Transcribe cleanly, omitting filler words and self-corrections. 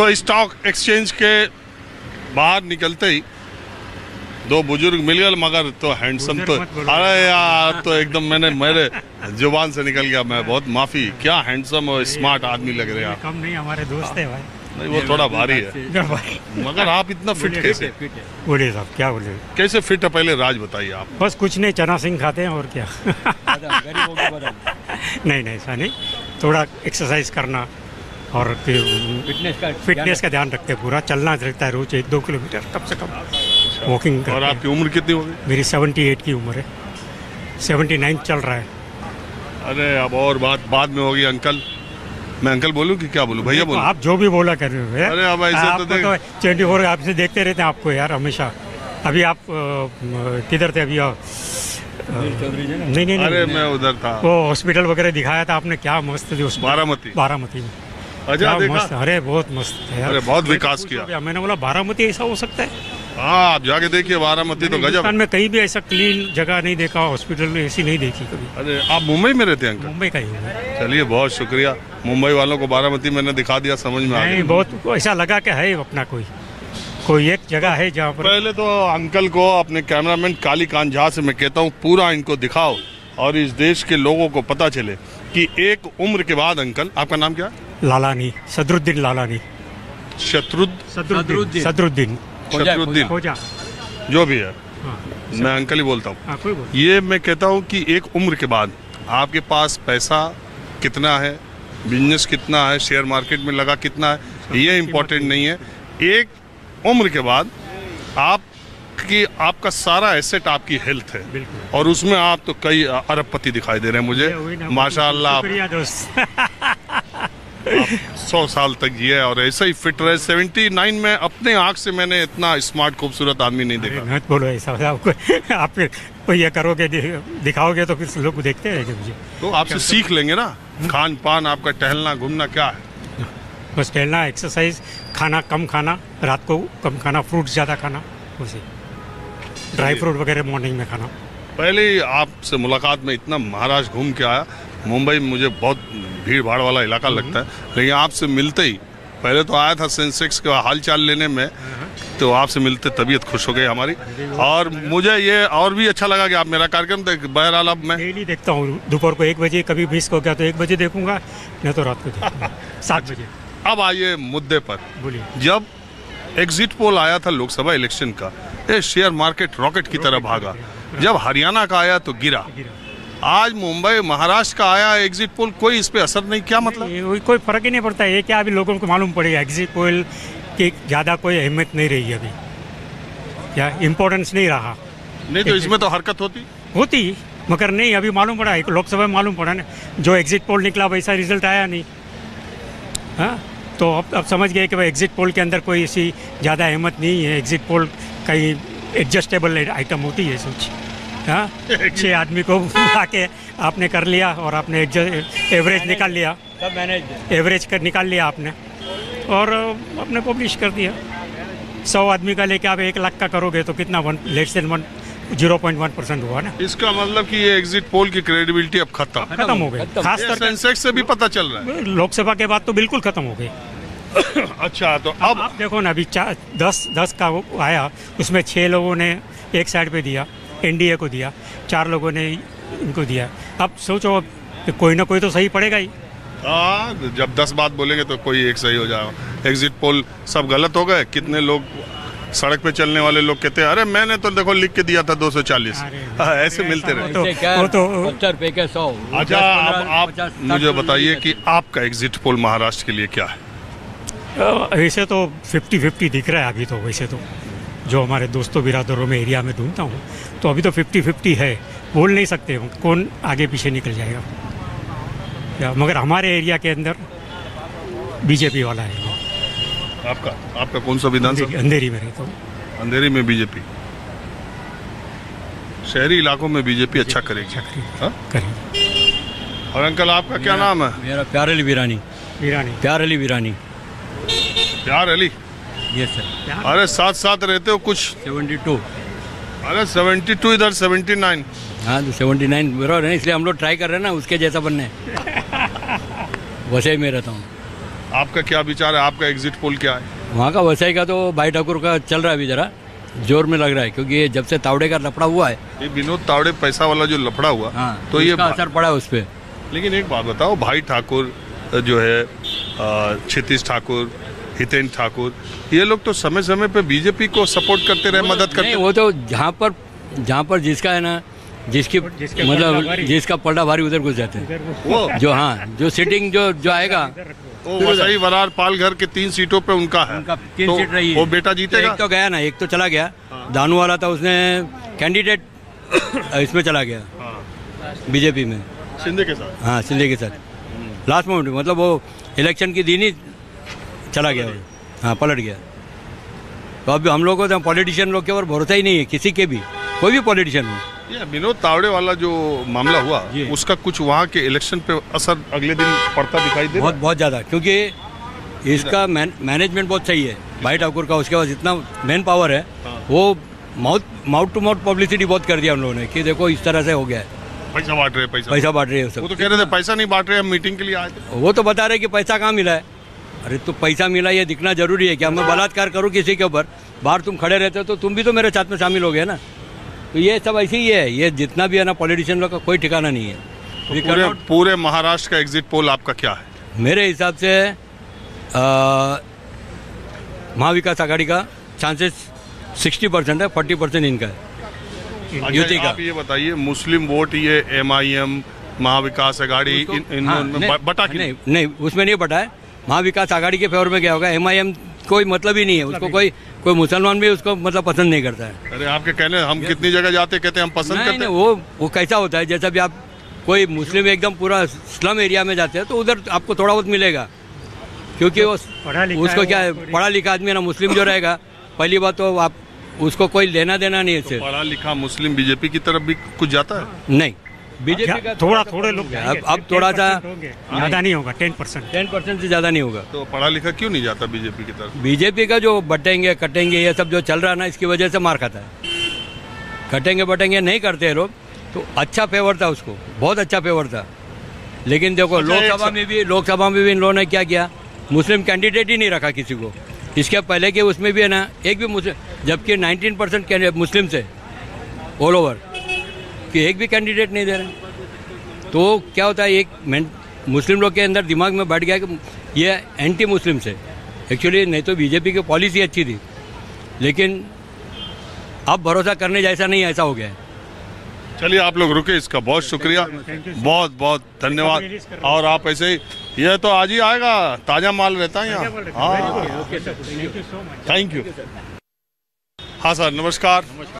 तो stock exchange के बाहर निकलते ही दो बुजुर्ग मिल गए, मगर तो हैंडसम तो, अरे यार तो एकदम मेरे जुबान से निकल गया, मैं बहुत माफी, क्या हैंडसम और स्मार्ट आदमी लग रहे हैं आप। कम नहीं, हमारे दोस्त है भाई। नहीं वो थोड़ा भारी है मगर आप इतना फिट कैसे? बोलिए साहब, क्या बोले? कैसे फिट है, पहले राज बताइए आप। बस कुछ नहीं, चना सिंह खाते हैं और क्या। नहीं ऐसा नहीं, थोड़ा एक्सरसाइज करना और फिटनेस का ध्यान रखते हैं, पूरा चलना रहता है रोज 1-2 किलोमीटर कम से कम वॉकिंग। और आपकी उम्र कितनी होगी? मेरी 78 की उम्र है, 79 चल रहा है। अरे अब और बात बाद में होगी अंकल, मैं अंकल बोलूं कि क्या बोलूं, भैया बोलूं? आप जो भी बोला कर रहे हो। अरे अब ऐसे तो देख, 24 आपसे देखते रहते हैं आपको यार हमेशा। अभी आप किधर थे अभी? नहीं, अरे मैं उधर था, वो हॉस्पिटल वगैरह दिखाया था आपने, क्या मस्त थी। बारामती में। अच्छा देखा? मस्त, अरे बहुत मस्त है यार। अरे बहुत विकास किया। मैंने बोला बारामती ऐसा हो सकता है? हाँ आप जाके देखिए, बारामती तो गजब। में कहीं भी ऐसा क्लीन जगह नहीं देखा, हॉस्पिटल में ऐसी नहीं देखी कभी। अरे आप मुंबई में रहते हैं अंकल? मुंबई का ही हूँ। चलिए बहुत शुक्रिया, मुंबई वालों को बारामती मैंने दिखा दिया, समझ में आ गया। बहुत ऐसा लगा कि है अपना कोई एक जगह है जहाँ पर। पहले तो अंकल को, अपने कैमरामैन काली कांत झा से मैं कहता हूँ पूरा इनको दिखाओ और इस देश के लोगों को पता चले कि एक उम्र के बाद अंकल, आपका नाम क्या है? लालानी, सदरुद्दीन लालानी। सदरुद्दीन खोजा, जो भी है। मैं अंकल ही बोलता हूँ। ये मैं कहता हूँ कि एक उम्र के बाद आपके पास पैसा कितना है, बिजनेस कितना है, शेयर मार्केट में लगा कितना है, ये इम्पोर्टेंट नहीं है। एक उम्र के बाद आपका सारा एसेट आपकी हेल्थ है, और उसमें आप तो कई अरबपति दिखाई दे रहे हैं मुझे, माशाल्लाह। 100 साल तक जिए और ऐसा ही फिट रहे। 79 में अपने आँख से मैंने इतना स्मार्ट खूबसूरत आदमी नहीं देखा। मत बोलो ऐसा, आप ये करोगे, दिखाओगे तो फिर लोग देखते रहेंगे मुझे। तो आपसे सीख लेंगे ना, खान पान आपका, टहलना घूमना क्या है? बस टहलना, एक्सरसाइज, खाना कम खाना, रात को कम खाना, फ्रूट्स ज़्यादा खाना, उसे ड्राई फ्रूट वगैरह मॉर्निंग में खाना। पहले ही आपसे मुलाकात में इतना महाराष्ट्र घूम के आया, मुंबई मुझे बहुत भीड़ भाड़ वाला इलाका लगता है, लेकिन आपसे मिलते ही, पहले तो आया था सेंसेक्स का हाल चाल लेने में, तो आपसे मिलते तबीयत खुश हो गई हमारी, और मुझे ये और भी अच्छा लगा कि आप मेरा कार्यक्रम देख। बहरहाल अब मैं डेली देखता हूँ, दोपहर को 1 बजे, कभी मिस हो गया तो 1 बजे देखूंगा, नहीं तो रात को देखूंगा 7 बजे। अब आइए मुद्दे पर। बोलिए। जब एग्जिट पोल आया था लोकसभा इलेक्शन का, ये शेयर मार्केट रॉकेट की तरह भागा। जब हरियाणा का आया तो गिरा। आज मुंबई महाराष्ट्र का आया एग्जिट पोल, कोई इस पे असर नहीं, क्या मतलब? कोई फर्क ही नहीं पड़ता है। ये क्या अभी लोगों को मालूम पड़ेगा एग्जिट पोल की ज़्यादा कोई अहमियत नहीं रही अभी, क्या इम्पोर्टेंस नहीं रहा। नहीं तो इसमें तो हरकत होती मगर नहीं, अभी मालूम पड़ा, लोकसभा में मालूम पड़ा ना, जो एग्जिट पोल निकला वैसा रिजल्ट आया नहीं। हाँ, तो अब समझ गए कि भाई एग्जिट पोल के अंदर कोई ऐसी ज़्यादा अहमियत नहीं है। एग्जिट पोल कहीं एडजस्टेबल आइटम होती है सोच। हाँ, 6 आदमी को आके आपने कर लिया और आपने एवरेज निकाल लिया, एवरेज निकाल लिया आपने और आपने पब्लिश कर दिया। 100 आदमी का लेके आप 1 लाख का करोगे तो कितना 0.1% हुआ ना। इसका मतलब कि ये एग्जिट पोल की क्रेडिबिलिटी अब खत्म हो गई। खासकर सेंसेक्स से भी पता चल रहा है, लोकसभा के बाद तो बिल्कुल खत्म हो गई। अच्छा, तो अब आप देखो ना, अभी 10 का आया, उसमें 6 लोगों ने एक साइड पे दिया, एनडीए को दिया, 4 लोगों ने इनको दिया। अब सोचो, अब कोई ना कोई तो सही पड़ेगा ही। हाँ, जब 10 बात बोलेंगे तो कोई एक सही हो जाएगा। एग्जिट पोल सब गलत हो गए। कितने लोग सड़क पे चलने वाले लोग कहते हैं, अरे मैंने तो देखो लिख के दिया था 240। ऐसे मिलते रहे तो 70 पे के 100। अच्छा, आप मुझे बताइए कि आपका एग्जिट पोल महाराष्ट्र के लिए क्या है? वैसे तो 50-50 दिख रहा है अभी तो। वैसे तो जो हमारे दोस्तों बिरादरों में एरिया में ढूंढता हूँ तो अभी तो 50-50 है। बोल नहीं सकते कौन आगे पीछे निकल जाएगा, मगर हमारे एरिया के अंदर बीजेपी वाला है। आपका कौन सा विधानसभा? अंधेरी में रहता हूँ। अंधेरी में बीजेपी। शहरी इलाकों में बीजेपी अच्छा करेगी। और अंकल आपका क्या नाम है? मेरा प्यार अली वीरानी। प्यार अली वीरानी। प्यार अली? Yes sir. अरे साथ रहते हो कुछ? 72। अरे 72 इधर 79। हाँ तो 79 बराबर है, इसलिए हम लोग ट्राई कर रहे हैं ना उसके जैसा बनने। वैसे ही मैं रहता हूँ। आपका क्या विचार है, आपका एग्जिट पोल क्या है? वहाँ का वैसाई का तो भाई ठाकुर का चल रहा है अभी जरा जोर में लग रहा है, क्योंकि ये जब से तावड़े का लफड़ा हुआ है, ये विनोद तावड़े पैसा वाला जो लफड़ा हुआ, हाँ, तो ये असर पड़ा है उस पर। लेकिन एक बात बताओ, भाई ठाकुर जो है, क्षितिज ठाकुर, हितेन ठाकुर, ये लोग तो समय समय पे बीजेपी को सपोर्ट करते रहे, मदद करते नहीं, वो तो जहाँ पर जिसका है ना, मतलब जिसका पलड़ा भारी उधर घुस जाते हैं वो जो, हाँ, जो सीटिंग जो आएगा वो सही वरार पाल घर के 3 सीटों पे उनका है, उनका 3 तो सीट रही है। वो बेटा जीतेगा। एक तो गया ना, एक तो चला गया, दानू वाला था, उसने कैंडिडेट इसमें चला गया बीजेपी में, शिंदे के साथ। हाँ, शिंदे के साथ लास्ट मोमेंट में, मतलब वो इलेक्शन की दिन ही चला गया, हाँ, पलट गया। तो अब हम लोग को तो पॉलिटिशियन लोग के ऊपर भरोसा ही नहीं है, किसी के भी, कोई भी पॉलिटिशियन हो। ये विनोद तावड़े वाला जो मामला हुआ, उसका कुछ वहाँ के इलेक्शन पे असर अगले दिन पड़ता दिखाई दे? बहुत ज़्यादा, क्योंकि इसका मैनेजमेंट बहुत सही है भाई ठाकुर का, उसके पास इतना मैन पावर है, वो माउथ टू माउथ पब्लिसिटी बहुत कर दिया उन लोगों ने कि देखो इस तरह से हो गया है, पैसा बांट रहे, पैसा बांट रहे हैं सब। वो तो कह रहे थे पैसा नहीं बांट रहे, हम मीटिंग के लिए आए थे। वो तो बता रहे कि पैसा कहाँ मिला है। अरे तो पैसा मिला ये दिखना जरूरी है क्या? मैं बलात्कार करूँ किसी के ऊपर, बाहर तुम खड़े रहते हो तो तुम भी तो मेरे साथ में शामिल हो गए ना। तो ये सब ऐसे ही है, ये जितना भी है ना पॉलिटिशियन लोग का कोई ठिकाना नहीं है। तो पूरे महाराष्ट्र का एग्जिट पोल आपका क्या है? मेरे हिसाब से महाविकास आघाड़ी का चांसेस 60% है, 40% इनका है, युति का। आप ये बताइए, मुस्लिम वोट ये MIM, महाविकास आघाड़ी, बटा की? नहीं, उसमें नहीं बटा है, महाविकास आघाड़ी के फेवर में क्या होगा, MIM कोई मतलब ही नहीं है उसको, कोई मुसलमान भी उसको मतलब पसंद नहीं करता है। अरे आपके कहने, हम कितनी जगह जाते कहते हैं हम पसंद करते हैं। वो कैसा होता है, जैसा भी आप कोई मुस्लिम एकदम पूरा स्लम एरिया में जाते हैं तो उधर आपको थोड़ा बहुत मिलेगा, क्योंकि उसको क्या है, पढ़ा लिखा आदमी ना, मुस्लिम जो रहेगा, पहली बात तो आप उसको कोई लेना देना नहीं है इससे। पढ़ा लिखा मुस्लिम बीजेपी की तरफ भी कुछ जाता है? नहीं, बीजेपी का थोड़े लोग, अब थोड़ा सा ज़्यादा नहीं होगा, 10% से ज़्यादा नहीं होगा। तो पढ़ा लिखा क्यों नहीं जाता बीजेपी की तरफ? बीजेपी का जो बटेंगे कटेंगे ये सब जो चल रहा है ना, इसकी वजह से मार खाता है। कटेंगे बटेंगे नहीं करते हैं लोग, तो अच्छा फेवर था उसको, बहुत अच्छा फेवर था। लेकिन देखो लोकसभा में भी इन लोगों ने क्या किया, मुस्लिम कैंडिडेट ही नहीं रखा किसी को। इसके पहले के उसमें भी है ना, एक भी मुस्लिम, जबकि 19% मुस्लिम से ऑल ओवर, कि एक भी कैंडिडेट नहीं दे रहे। तो क्या होता है, एक मुस्लिम लोग के अंदर दिमाग में बैठ गया कि ये एंटी मुस्लिम से। एक्चुअली नहीं तो बीजेपी की पॉलिसी अच्छी थी, लेकिन अब भरोसा करने जैसा नहीं, ऐसा हो गया है। चलिए आप लोग रुके, इसका बहुत शुक्रिया, बहुत बहुत धन्यवाद। और आप ऐसे ही, ये तो आज ही आएगा, ताज़ा माल रहता है यहाँ। हाँ, थैंक यू। हाँ सर, नमस्कार।